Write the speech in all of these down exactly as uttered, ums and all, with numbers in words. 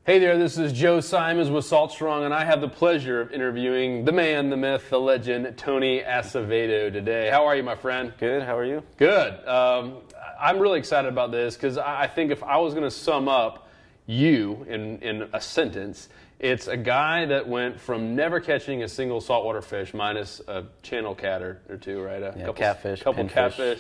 Hey there, this is Joe Simons with Salt Strong, and I have the pleasure of interviewing the man, the myth, the legend, Tony Acevedo today. How are you, my friend? Good, how are you? Good. Um, I'm really excited about this because I think if I was going to sum up you in, in a sentence, it's a guy that went from never catching a single saltwater fish, minus a channel cat or, or two, right? A Yeah, couple, catfish, couple catfish,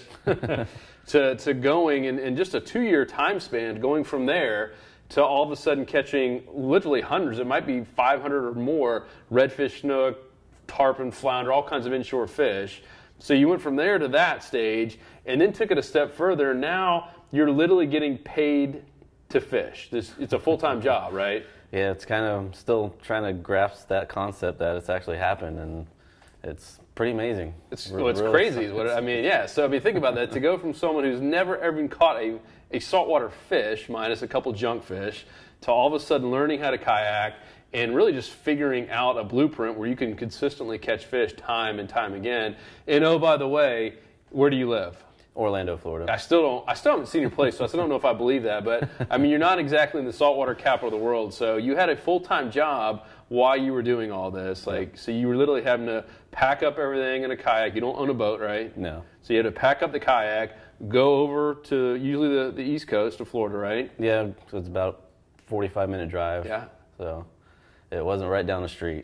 to, to going in, in just a two-year time span, going from there to all of a sudden catching literally hundreds, it might be five hundred or more, redfish, snook, tarpon, flounder, all kinds of inshore fish. So you went from there to that stage and then took it a step further. Now you're literally getting paid to fish. This, it's a full-time job, right? Yeah, it's kind of still trying to grasp that concept that it's actually happened, and it's pretty amazing. It's, Re- well, it's really crazy. Is what it, I mean, yeah. So I mean, think about that. To go from someone who's never ever even caught a, a saltwater fish, minus a couple junk fish, to all of a sudden learning how to kayak and really just figuring out a blueprint where you can consistently catch fish time and time again. And oh, by the way, where do you live? Orlando, Florida. I still don't. I still haven't seen your place, so I still don't know if I believe that. But I mean, you're not exactly in the saltwater capital of the world. So you had a full-time job while you were doing all this. Like, so you were literally having to pack up everything in a kayak. You don't own a boat, right? No. So you had to pack up the kayak, go over to usually the, the East Coast of Florida, right? Yeah, so it's about forty-five minute drive. Yeah. So it wasn't right down the street.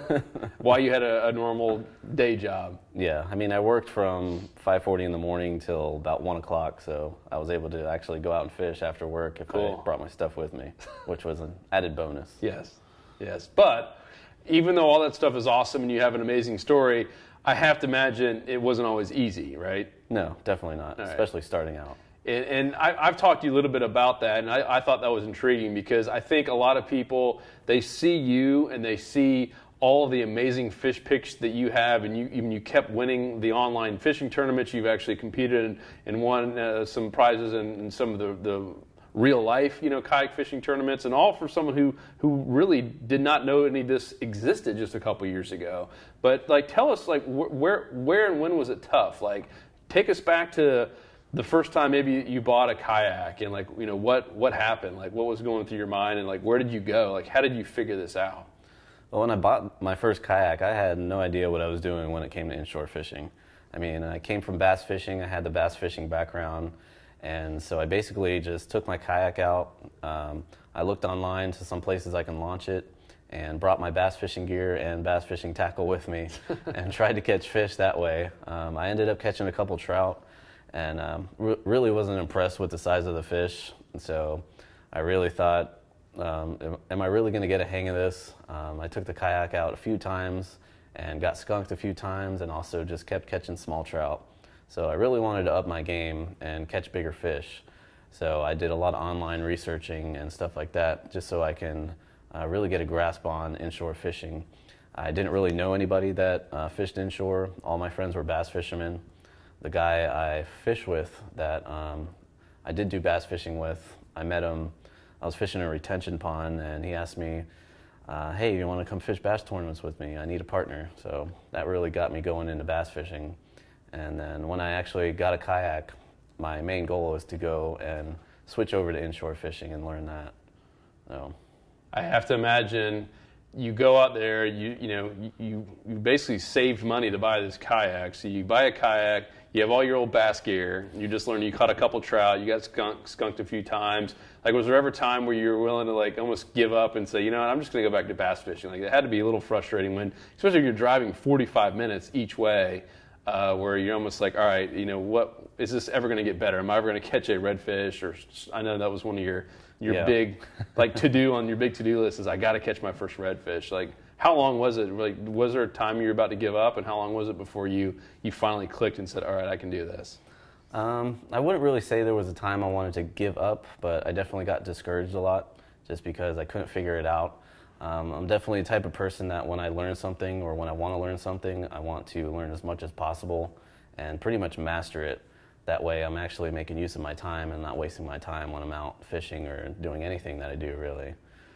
While you had a, a normal day job. Yeah, I mean, I worked from five forty in the morning till about one o'clock, so I was able to actually go out and fish after work if Cool. I brought my stuff with me, which was an added bonus. Yes, yes. But even though all that stuff is awesome and you have an amazing story, I have to imagine it wasn't always easy, right? No, definitely not, right. especially starting out. And, and I, I've talked to you a little bit about that, and I, I thought that was intriguing because I think a lot of people, they see you and they see all of the amazing fish picks that you have, and you even you kept winning the online fishing tournaments. You've actually competed and, and won uh, some prizes in, in some of the, the real life, you know, kayak fishing tournaments, and all for someone who who really did not know any of this existed just a couple years ago. But like, tell us, like, wh- where where and when was it tough? Like, take us back to the first time maybe you bought a kayak, and like, you know, what what happened? Like, what was going through your mind, and like, where did you go? Like, how did you figure this out? Well, when I bought my first kayak, I had no idea what I was doing when it came to inshore fishing. I mean, I came from bass fishing. I had the bass fishing background. And so I basically just took my kayak out. Um, I looked online to some places I can launch it and brought my bass fishing gear and bass fishing tackle with me and tried to catch fish that way. Um, I ended up catching a couple trout and um, re- really wasn't impressed with the size of the fish. And so I really thought, um, am, am I really going to get a hang of this? Um, I took the kayak out a few times and got skunked a few times and also just kept catching small trout. So I really wanted to up my game and catch bigger fish. So I did a lot of online researching and stuff like that just so I can uh, really get a grasp on inshore fishing. I didn't really know anybody that uh, fished inshore. All my friends were bass fishermen. The guy I fish with that um, I did do bass fishing with, I met him, I was fishing a retention pond, and he asked me, uh, hey, you want to come fish bass tournaments with me? I need a partner. So that really got me going into bass fishing. And then when I actually got a kayak, my main goal was to go and switch over to inshore fishing and learn that. So, I have to imagine you go out there, you you know, you, you basically saved money to buy this kayak. So you buy a kayak, you have all your old bass gear, you just learned, you caught a couple trout, you got skunk, skunked a few times. Like, was there ever a time where you were willing to like almost give up and say, you know what, I'm just going to go back to bass fishing? Like, it had to be a little frustrating when, especially if you're driving forty-five minutes each way, uh, where you're almost like, all right, you know, what is this ever going to get better? Am I ever going to catch a redfish? Or I know that was one of your your Yeah. big like to do on your big to do list is I got to catch my first redfish. Like, how long was it? Like, was there a time you were about to give up, and how long was it before you you finally clicked and said, all right, I can do this? Um, I wouldn't really say there was a time I wanted to give up, but I definitely got discouraged a lot just because I couldn't figure it out. Um, I'm definitely the type of person that when I learn something or when I want to learn something, I want to learn as much as possible and pretty much master it. That way I'm actually making use of my time and not wasting my time when I'm out fishing or doing anything that I do, really.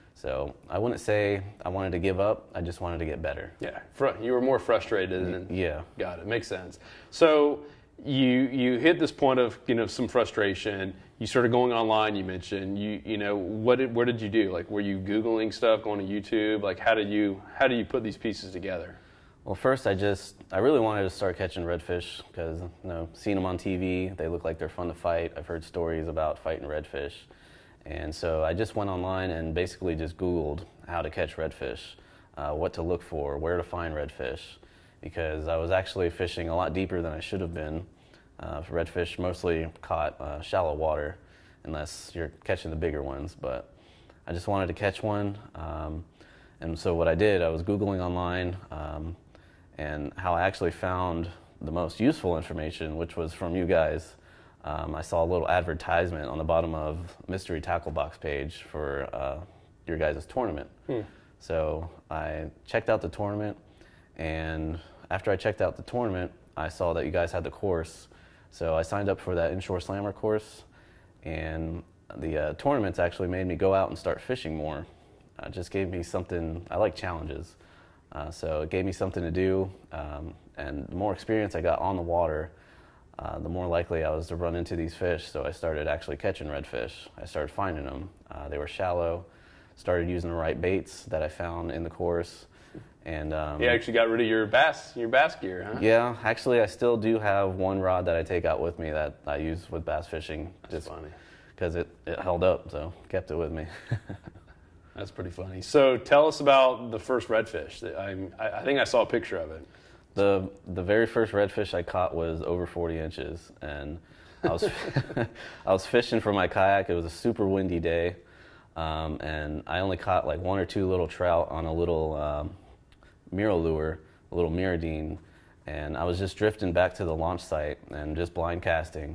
So I wouldn't say I wanted to give up. I just wanted to get better. Yeah, fr- you were more frustrated than Yeah. Got it. Makes sense. So you you hit this point of you know some frustration. You started going online. You mentioned you you know what did where did you do? Like, were you Googling stuff, going to YouTube? Like, how did you how do you put these pieces together? Well, first I just I really wanted to start catching redfish because you know seeing them on T V, they look like they're fun to fight. I've heard stories about fighting redfish, and so I just went online and basically just Googled how to catch redfish, uh, what to look for, where to find redfish, because I was actually fishing a lot deeper than I should have been. Uh, redfish mostly caught uh, shallow water, unless you're catching the bigger ones. But I just wanted to catch one, um, and so what I did, I was Googling online. Um, And how I actually found the most useful information, which was from you guys. Um, I saw a little advertisement on the bottom of Mystery Tackle Box page for uh, your guys' tournament. Hmm. So I checked out the tournament, and after I checked out the tournament, I saw that you guys had the course. So I signed up for that Inshore Slammer course, and the uh, tournaments actually made me go out and start fishing more. Uh, it just gave me something. I like challenges. Uh, so it gave me something to do, um, and the more experience I got on the water, uh, the more likely I was to run into these fish. So I started actually catching redfish. I started finding them. Uh, they were shallow. Started using the right baits that I found in the course, and um, you actually got rid of your bass your bass gear, huh? Yeah, actually, I still do have one rod that I take out with me that I use with bass fishing. That's just funny because it, it held up, so kept it with me. That's pretty funny. So tell us about the first redfish. I, I think I saw a picture of it. The the very first redfish I caught was over forty inches, and I was I was fishing for my kayak. It was a super windy day, um, and I only caught like one or two little trout on a little um, Miro lure, a little Miradine, and I was just drifting back to the launch site and just blind casting.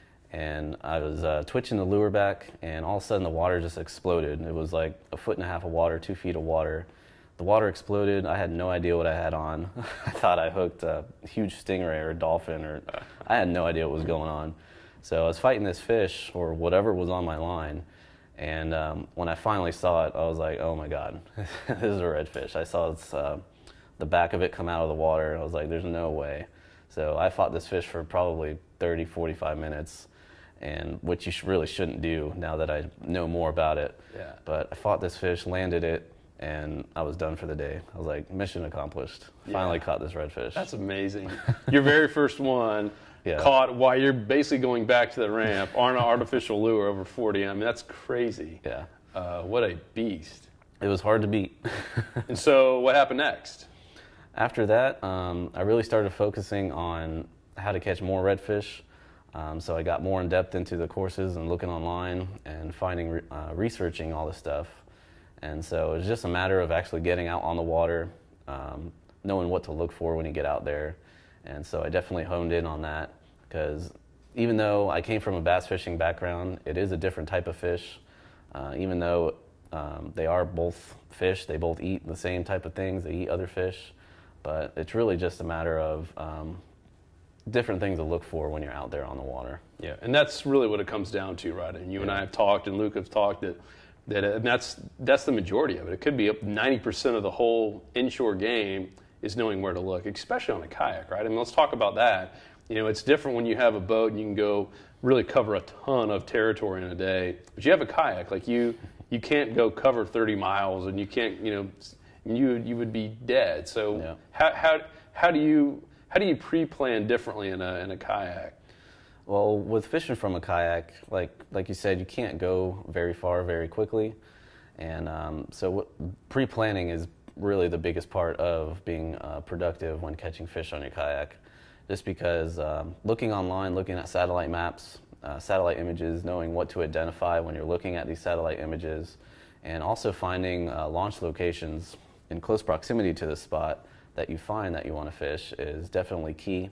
And I was uh, twitching the lure back, and all of a sudden the water just exploded. It was like a foot and a half of water, two feet of water. The water exploded. I had no idea what I had on. I thought I hooked a huge stingray or a dolphin, or I had no idea what was going on. So I was fighting this fish, or whatever was on my line, and um, when I finally saw it, I was like, oh my God, this is a redfish. I saw its, uh, the back of it come out of the water, and I was like, there's no way. So I fought this fish for probably thirty, forty-five minutes. And which you sh- really shouldn't do now that I know more about it. Yeah. But I fought this fish, landed it, and I was done for the day. I was like, mission accomplished. Finally yeah. caught this redfish. That's amazing. Your very first one yeah. caught while you're basically going back to the ramp on an artificial lure over forty. I mean, that's crazy. Yeah. Uh, what a beast. It was hard to beat. And so what happened next? After that, um, I really started focusing on how to catch more redfish. Um, so I got more in depth into the courses and looking online and finding, uh, researching all this stuff. And so it was just a matter of actually getting out on the water, um, knowing what to look for when you get out there. And so I definitely honed in on that, because even though I came from a bass fishing background, it is a different type of fish. Uh, even though um, they are both fish, they both eat the same type of things, they eat other fish. But it's really just a matter of um, different things to look for when you're out there on the water. Yeah, and that's really what it comes down to, right? And you yeah. and I have talked, and Luke have talked, that that and that's that's the majority of it. It could be up ninety percent of the whole inshore game is knowing where to look, especially on a kayak, right? I mean, let's talk about that. You know, it's different when you have a boat and you can go really cover a ton of territory in a day. But you have a kayak, like you you can't go cover thirty miles, and you can't, you know, you you would be dead. So yeah. how how how do you How do you pre-plan differently in a in a kayak? Well, with fishing from a kayak, like like you said, you can't go very far very quickly, and um, so w- pre-planning is really the biggest part of being uh, productive when catching fish on your kayak. Just because um, looking online, looking at satellite maps, uh, satellite images, knowing what to identify when you're looking at these satellite images, and also finding uh, launch locations in close proximity to the spot that you find that you want to fish is definitely key.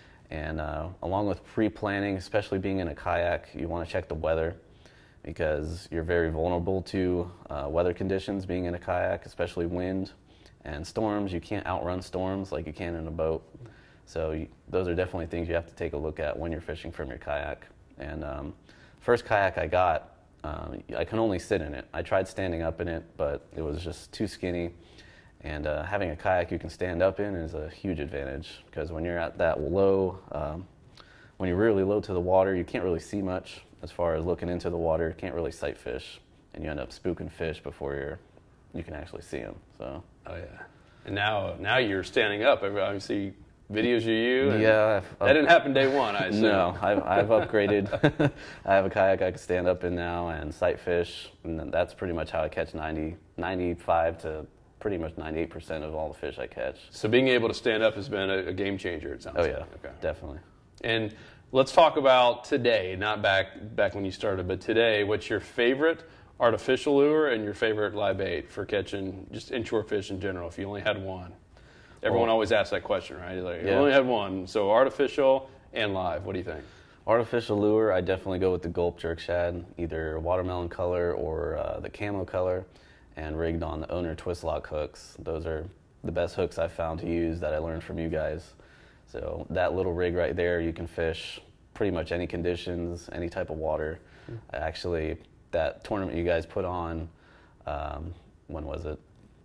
And uh, along with pre-planning, especially being in a kayak, you want to check the weather, because you're very vulnerable to uh, weather conditions being in a kayak, especially wind and storms. You can't outrun storms like you can in a boat. So you, those are definitely things you have to take a look at when you're fishing from your kayak. And um, first kayak I got, um, I can only sit in it. I tried standing up in it, but it was just too skinny. And uh, having a kayak you can stand up in is a huge advantage, because when you're at that low um, when you're really low to the water, you can't really see much as far as looking into the water. You can't really sight fish, and you end up spooking fish before you're you can actually see them. So. Oh yeah. And now now you're standing up. I see videos of you. And yeah. I've, that didn't happen day one, I assume. No, I've, I've upgraded. I have a kayak I can stand up in now and sight fish, and that's pretty much how I catch ninety, ninety-five to pretty much ninety-eight percent of all the fish I catch. So being able to stand up has been a, a game changer, it sounds oh, like. yeah, okay. Definitely. And let's talk about today, not back back when you started, but today. What's your favorite artificial lure and your favorite live bait for catching just inshore fish in general, if you only had one? Everyone well, always asks that question, right? Like, yeah. You only had one, so artificial and live. What do you think? Artificial lure, I definitely go with the Gulp Jerk Shad, either watermelon color or uh, the camo color, and rigged on the Owner twist lock hooks. Those are the best hooks I've found to use that I learned from you guys. So that little rig right there, you can fish pretty much any conditions, any type of water. Mm-hmm. Actually, that tournament you guys put on, um, when was it?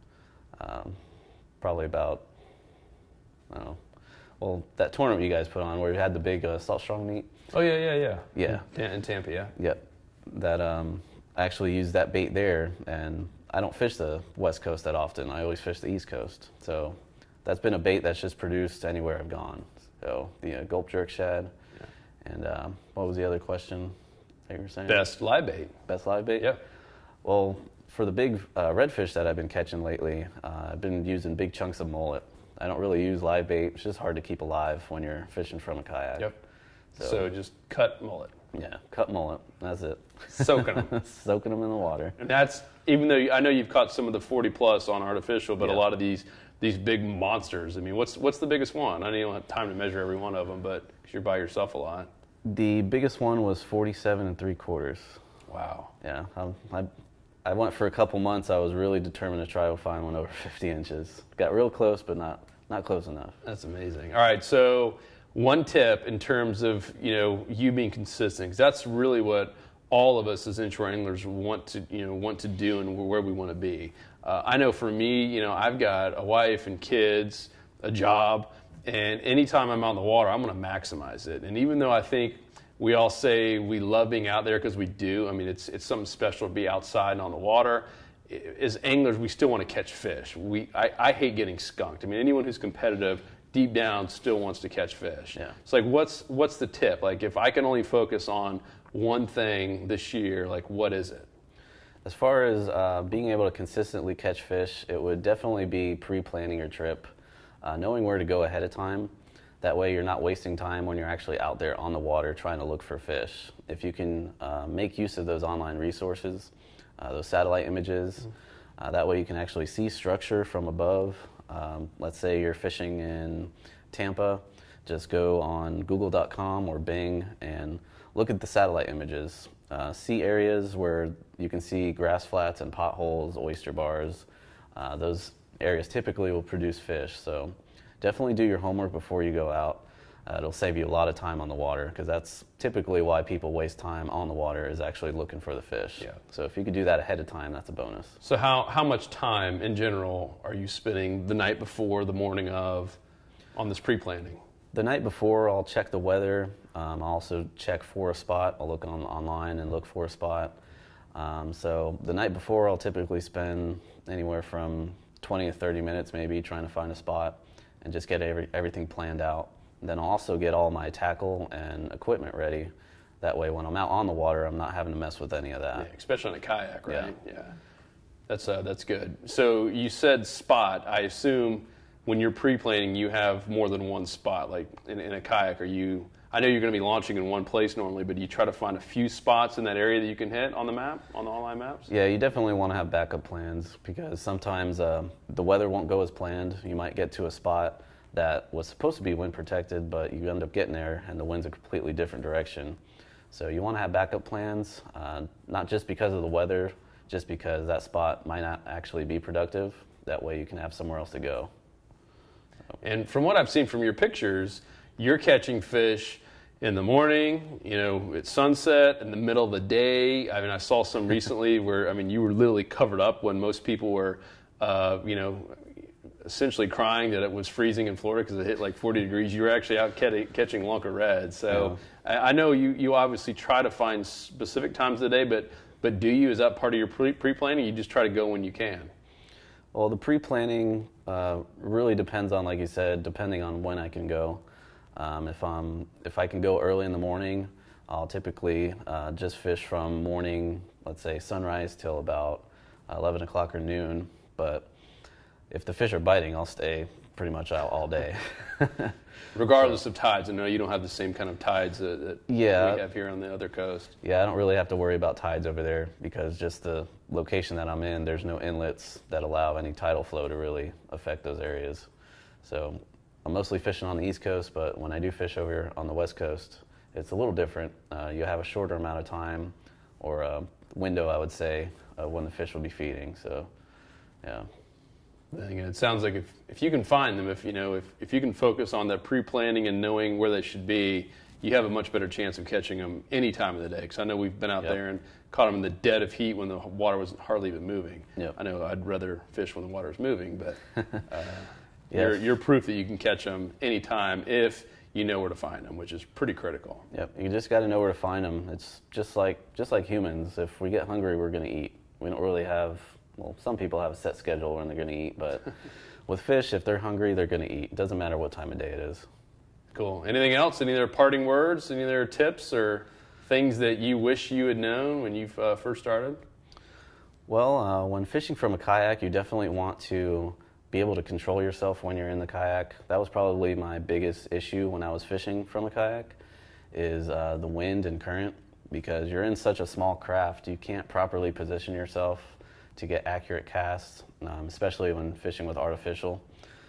Um, probably about, I don't know. Well, that tournament you guys put on where you had the big uh, Salt Strong meet. Oh, yeah, yeah, yeah. Yeah. In, in Tampa, yeah. Yep. That, um, I actually used that bait there, and I don't fish the West Coast that often. I always fish the East Coast. So that's been a bait that's just produced anywhere I've gone. So the uh, Gulp Jerk Shad. Yeah. And um, what was the other question that you were saying? Best live bait. Best live bait? Yeah. Well, for the big uh, redfish that I've been catching lately, uh, I've been using big chunks of mullet. I don't really use live bait. It's just hard to keep alive when you're fishing from a kayak. Yep. So, so just cut mullet. Yeah, cut mullet. That's it. Soaking them. Soaking them in the water. And that's, even though you, I know you've caught some of the forty plus on artificial, but yeah. a lot of these these big monsters. I mean, what's what's the biggest one? I know you don't have time to measure every one of them, but because you're by yourself a lot. The biggest one was forty-seven and three quarters. Wow. Yeah, I, I, I went for a couple months. I was really determined to try to find one over fifty inches. Got real close, but not not close enough. That's amazing. All right, so one tip in terms of, you know, you being consistent, because that's really what all of us as inshore anglers want to, you know, want to do and where we want to be. Uh, I know for me, you know, I've got a wife and kids, a job, and anytime I'm out in the water, I'm going to maximize it. And even though I think we all say we love being out there, because we do, I mean, it's it's something special to be outside and on the water. As anglers, we still want to catch fish. We I, I hate getting skunked. I mean, anyone who's competitive deep down still wants to catch fish. Yeah. It's like, what's what's the tip? Like, if I can only focus on one thing this year, like, what is it? As far as uh, being able to consistently catch fish, it would definitely be pre-planning your trip, uh, knowing where to go ahead of time. That way you're not wasting time when you're actually out there on the water trying to look for fish. If you can uh, make use of those online resources, uh, those satellite images, mm-hmm. uh, that way you can actually see structure from above. Um, let's say you're fishing in Tampa, just go on google dot com or Bing and look at the satellite images. Uh, see areas where you can see grass flats and potholes, oyster bars. Uh, those areas typically will produce fish, so definitely do your homework before you go out. Uh, it'll save you a lot of time on the water, because that's typically why people waste time on the water, is actually looking for the fish. Yeah. So if you could do that ahead of time, that's a bonus. So how, how much time in general are you spending the night before, the morning of, on this pre-planning? The night before, I'll check the weather. Um, I'll also check for a spot. I'll look on online and look for a spot. Um, so the night before, I'll typically spend anywhere from twenty to thirty minutes maybe trying to find a spot and just get every, everything planned out. And then I'll also get all my tackle and equipment ready. That way when I'm out on the water, I'm not having to mess with any of that. Yeah, especially on a kayak, right? Yeah. yeah. That's, uh, that's good. So you said spot. I assume when you're pre-planning, you have more than one spot. Like in, in a kayak, are you, I know you're going to be launching in one place normally, but do you try to find a few spots in that area that you can hit on the map, on the online maps? Yeah, you definitely want to have backup plans, because sometimes uh, the weather won't go as planned. You might get to a spot that was supposed to be wind protected, but you end up getting there and the wind's a completely different direction. So you want to have backup plans, uh, not just because of the weather, just because that spot might not actually be productive. That way you can have somewhere else to go. And from what I've seen from your pictures, you're catching fish in the morning, you know, at sunset, in the middle of the day. I mean, I saw some recently where, I mean, you were literally covered up when most people were, uh, you know, essentially crying that it was freezing in Florida because it hit like forty degrees. You were actually out catching, catching Lunker Red. So yeah. I, I know you, you obviously try to find specific times of the day, but but do you? Is that part of your pre- pre-planning? You just try to go when you can? Well, the pre-planning uh, really depends on, like you said, depending on when I can go. Um, if I'm if I can go early in the morning, I'll typically uh, just fish from morning, let's say sunrise till about eleven o'clock or noon. But if the fish are biting, I'll stay pretty much out all day. Regardless so, of tides. I know you don't have the same kind of tides that, that yeah, we have here on the other coast. Yeah, I don't really have to worry about tides over there because just the location that I'm in, there's no inlets that allow any tidal flow to really affect those areas. So I'm mostly fishing on the East Coast, but when I do fish over here on the West Coast, it's a little different. Uh, you have a shorter amount of time or a window, I would say, uh, when the fish will be feeding. So, yeah. It sounds like if, if you can find them, if you know, if, if you can focus on that pre-planning and knowing where they should be, you have a much better chance of catching them any time of the day. Because I know we've been out yep. there and caught them in the dead of heat when the water was hardly even moving. Yep. I know I'd rather fish when the water is moving, but uh, yes. you're, you're proof that you can catch them anytime if you know where to find them, which is pretty critical. Yep, you just got to know where to find them. It's just like just like humans. If we get hungry, we're going to eat. We don't really have. Well, some people have a set schedule when they're going to eat, but with fish, if they're hungry, they're going to eat. It doesn't matter what time of day it is. Cool. Anything else? Any other parting words? Any other tips or things that you wish you had known when you uh, first started? Well, uh, when fishing from a kayak, you definitely want to be able to control yourself when you're in the kayak. That was probably my biggest issue when I was fishing from a kayak, is uh, the wind and current, because you're in such a small craft, you can't properly position yourself to get accurate casts, um, especially when fishing with artificial.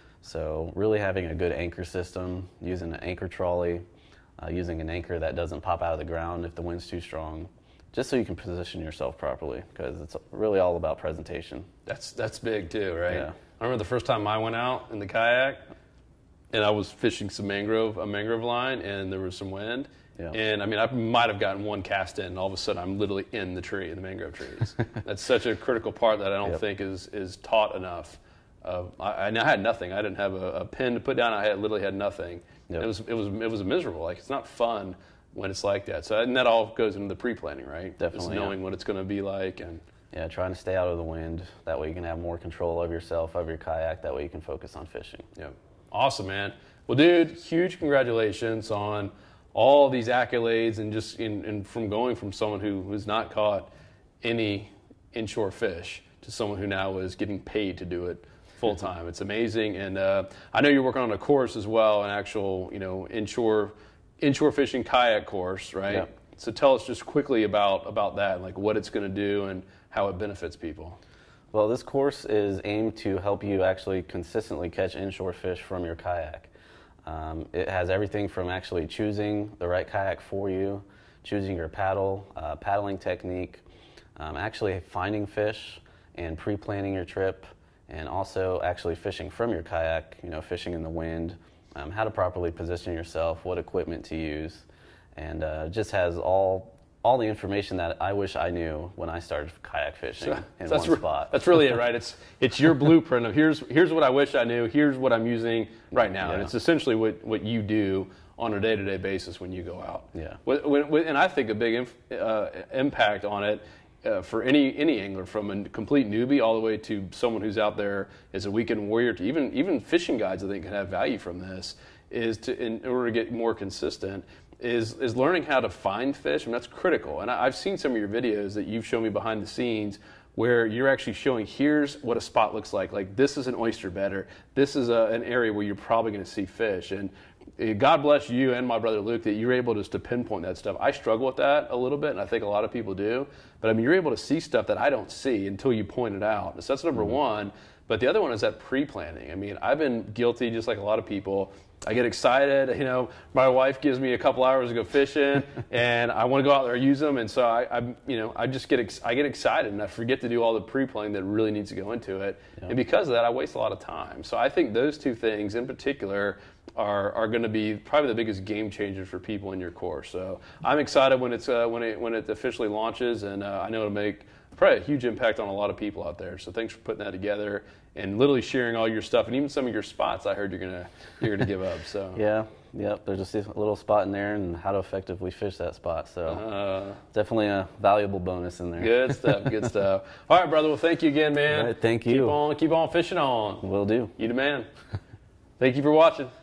So really having a good anchor system, using an anchor trolley, uh, using an anchor that doesn't pop out of the ground if the wind's too strong, just so you can position yourself properly, because it's really all about presentation. That's that's big too, right? Yeah. I remember the first time I went out in the kayak, and I was fishing some mangrove, a mangrove line, and there was some wind. Yeah. And I mean, I might have gotten one cast in, and all of a sudden I'm literally in the tree, in the mangrove trees. That's such a critical part that I don't yep. think is, is taught enough. Uh, I, I had nothing. I didn't have a, a pin to put down. I had, literally had nothing. Yep. It was it was it was miserable. Like, it's not fun when it's like that. So and that all goes into the pre-planning, right? Definitely. Just knowing yeah. what it's going to be like, and yeah, trying to stay out of the wind. That way you can have more control of yourself, of your kayak. That way you can focus on fishing. Yeah, awesome, man. Well, dude, huge congratulations on all these accolades, and just in, in from going from someone who has not caught any inshore fish to someone who now is getting paid to do it full time. It's amazing, and uh, I know you're working on a course as well, an actual, you know, inshore inshore fishing kayak course, right? Yeah. So tell us just quickly about about that, and like what it's going to do and how it benefits people. Well, this course is aimed to help you actually consistently catch inshore fish from your kayak. Um, it has everything from actually choosing the right kayak for you, choosing your paddle, uh, paddling technique, um, actually finding fish and pre-planning your trip, and also actually fishing from your kayak, you know, fishing in the wind, um, how to properly position yourself, what equipment to use, and uh, just has all all the information that I wish I knew when I started kayak fishing so, in that's one re- spot. That's really it, right? It's it's your blueprint of here's here's what I wish I knew, here's what I'm using right now, yeah. and it's essentially what, what you do on a day-to-day basis when you go out. Yeah. When, when, and I think a big inf, uh, impact on it uh, for any any angler, from a complete newbie all the way to someone who's out there as a weekend warrior, to even even fishing guides, I think can have value from this, is to in order to get more consistent. Is is learning how to find fish, and that's critical. And I, I've seen some of your videos that you've shown me behind the scenes where you're actually showing here's what a spot looks like. Like, this is an oyster bed, or this is a, an area where you're probably going to see fish. And uh, God bless you and my brother Luke that you're able just to pinpoint that stuff. I struggle with that a little bit, and I think a lot of people do. But I mean, you're able to see stuff that I don't see until you point it out. So that's number mm-hmm. one. But the other one is that pre-planning. I mean, I've been guilty, just like a lot of people. I get excited, you know, my wife gives me a couple hours to go fishing, and I want to go out there and use them, and so I, I you know, I just get ex- I get excited, and I forget to do all the pre-planning that really needs to go into it, yeah. and because of that, I waste a lot of time. So I think those two things in particular are are going to be probably the biggest game changers for people in your course. So I'm excited when it's uh, when it when it officially launches, and uh, I know it'll make probably a huge impact on a lot of people out there. So thanks for putting that together and literally sharing all your stuff and even some of your spots. I heard you're gonna you're gonna give up. So yeah, yep. There's just a little spot in there, and how to effectively fish that spot. So uh, definitely a valuable bonus in there. Good stuff. Good stuff. All right, brother. Well, thank you again, man. All right, thank you. Keep on, keep on fishing on. Will do. You the man. Thank you for watching.